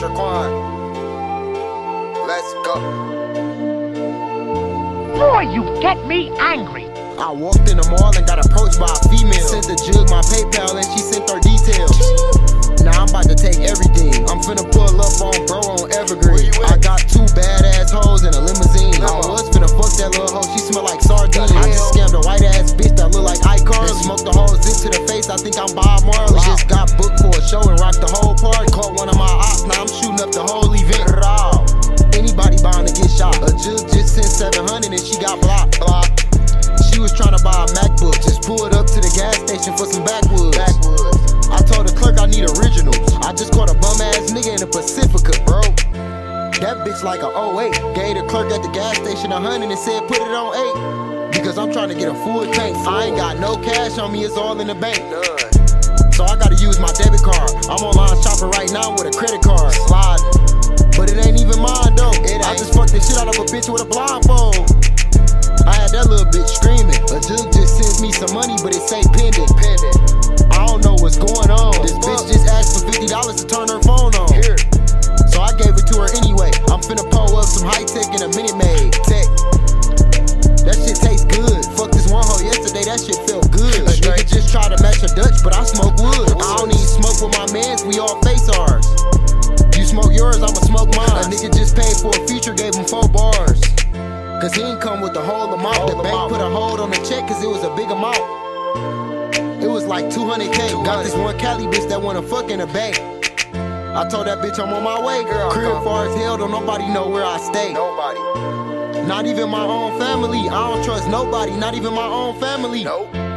Kasher, Quon. Let's go. Boy, you get me angry. I walked in the mall and got approached by a female. Sent the jug my PayPal and she sent her details. Now I'm about to take everything. I'm finna pull up on bro on Evergreen. I got 2 badass hoes in a limousine. I was finna fuck that little hoe, she smell like sardines. I just scammed a white ass bitch that look like iCarly. Smoked the whole zip to the face, I think I'm Bob Marley. Just got booked for a show and rocked the whole party. Caught one of my ops, now I'm shooting up the whole event. Anybody bound to get shot. A jug just sent 700 and she got blocked. She was trying to buy a MacBook, just pulled up to the gas station for some backwoods. I told the clerk I need originals. I just caught a bum ass nigga in a Pacifica, bro. That bitch like a 08. Gave the clerk at the gas station 100 and said put it on 8. Because I'm trying to get a full tank. I ain't got no cash on me, it's all in the bank. So I gotta use my debit card. I'm online shopping right now with a credit card. Sliding. But it ain't even mine though. I just fucked the shit out of a bitch with a blindfold. I had that little bitch screaming. A jug just sends me some money, but it say pending. I don't know what's going on. This bitch just asked for $50 to turn her phone on. So I gave it to her anyway. I'm finna pull up some high tech in a Minute Maid. Tech. That shit tastes good. Fuck this one hoe yesterday, that shit felt good. A nigga just tried to match a Dutch, but I smoke wood. I don't need smoke with my mans, we all face ours. You smoke yours, I'ma smoke mine. A nigga just paid for a feature, gave him 4 bars. Cause he ain't come with the whole amount. The bank put a hold on the check cause it was a big amount. It was like 200K. Got this one Cali bitch that wanna fuck in the bank. I told that bitch I'm on my way. Crib far as hell, don't nobody know where I stay. Nobody. Not even my own family. I don't trust nobody, not even my own family. Nope.